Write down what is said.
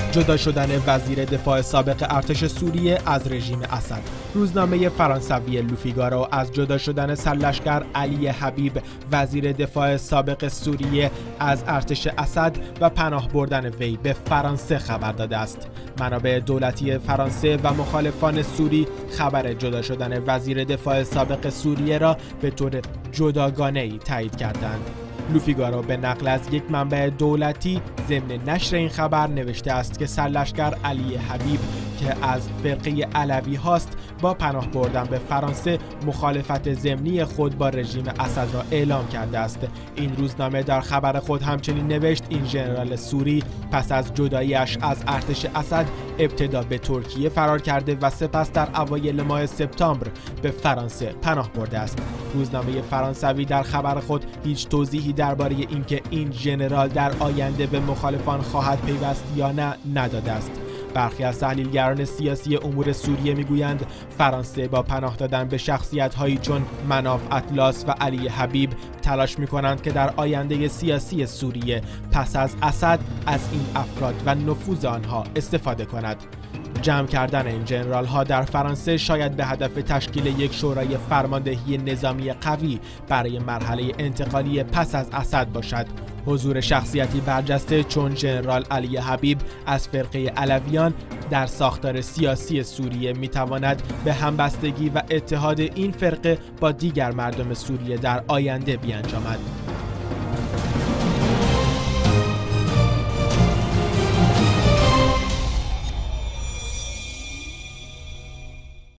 جدا شدن وزیر دفاع سابق ارتش سوریه از رژیم اسد. روزنامه فرانسوی لوفیگارو از جدا شدن سرلشکر علی حبیب وزیر دفاع سابق سوریه از ارتش اسد و پناه بردن وی به فرانسه خبر داده است. منابع دولتی فرانسه و مخالفان سوری خبر جدا شدن وزیر دفاع سابق سوریه را به طور جداگانه‌ای تایید کردند. لوفیگارو به نقل از یک منبع دولتی ضمن نشر این خبر نوشته است که سرلشکر علی حبیب که از فرقه علوی هاست با پناه بردن به فرانسه مخالفت ضمنی خود با رژیم اسد را اعلام کرده است. این روزنامه در خبر خود همچنین نوشت این ژنرال سوری پس از جدایی‌اش از ارتش اسد ابتدا به ترکیه فرار کرده و سپس در اوایل ماه سپتامبر به فرانسه پناه برده است. روزنامه فرانسوی در خبر خود هیچ توضیحی درباره اینکه این ژنرال در آینده به مخالفان خواهد پیوست یا نه نداده است. برخی از تحلیلگران سیاسی امور سوریه میگویند فرانسه با پناه دادن به شخصیت‌هایی چون مناف اطلس و علی حبیب تلاش می‌کنند که در آینده سیاسی سوریه پس از اسد از این افراد و نفوذ آنها استفاده کند. جمع کردن این ژنرال ها در فرانسه شاید به هدف تشکیل یک شورای فرماندهی نظامی قوی برای مرحله انتقالی پس از اسد باشد. حضور شخصیتی برجسته چون ژنرال علی حبیب از فرقه علویان در ساختار سیاسی سوریه میتواند به همبستگی و اتحاد این فرقه با دیگر مردم سوریه در آینده بیانجامد.